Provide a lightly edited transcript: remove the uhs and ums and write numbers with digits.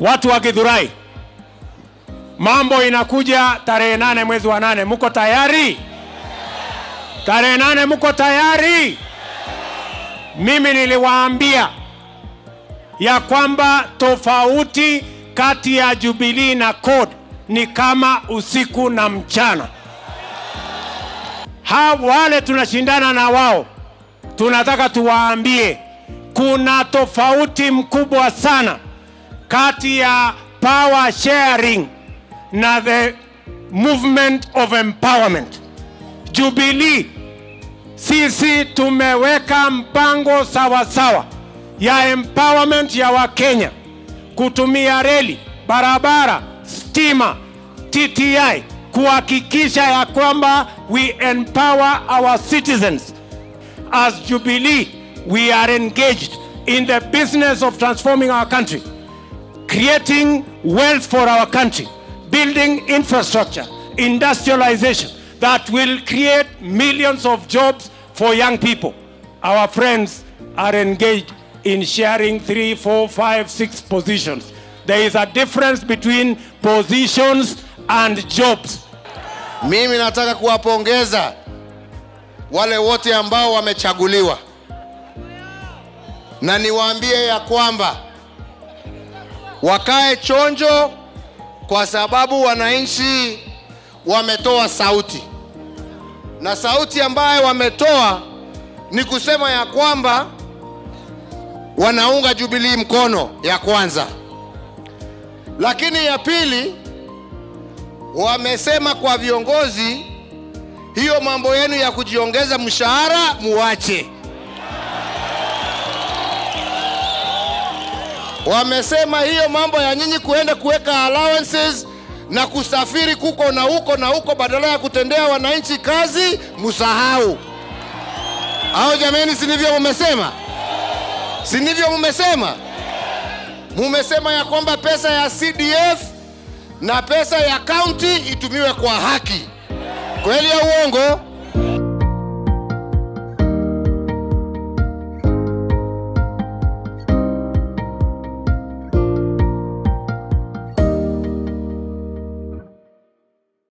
Watu wa Githurai, mambo inakuja tarehe 8 mwezi wa 8. Mko tayari? Tarehe 8 mko tayari? Mimi niliwaambia ya kwamba tofauti kati ya Jubilee na CORD ni kama usiku na mchana. Wale tunashindana na wao, tunataka tuwaambie kuna tofauti mkubwa sana kati ya power sharing na the movement of empowerment. Jubilee, sisi tumeweka mpango sawa ya empowerment ya Wakenya, kutumia reli, barabara, stima, TTI, kuhakikisha ya kwamba we empower our citizens. As Jubilee, we are engaged in the business of transforming our country, creating wealth for our country, building infrastructure, industrialization that will create millions of jobs for young people. Our friends are engaged in sharing 3, 4, 5, 6 positions. There is a difference between positions and jobs. Mimi nataka kuwapongeza wale wote ambao wamechaguliwa, na niwaambie ya kwamba wakae chonjo, kwa sababu wananchi wametoa sauti, na sauti ambayo wametoa ni kusema ya kwamba wanaunga Jubilee mkono, ya kwanza. Lakini ya pili, wamesema kwa viongozi, hiyo mambo yenu ya kujiongeza mshahara muache. Wamesema hiyo mambo ya nyinyi kuenda kuweka allowances na kusafiri kuko na huko badala ya kutendea wananchi kazi, musahau. Hao jameni, si ndivyo mmesema? Si ndivyo mmesema? Mmesema ya kwamba pesa ya CDF na pesa ya county itumiwe kwa haki. Kweli ya uongo?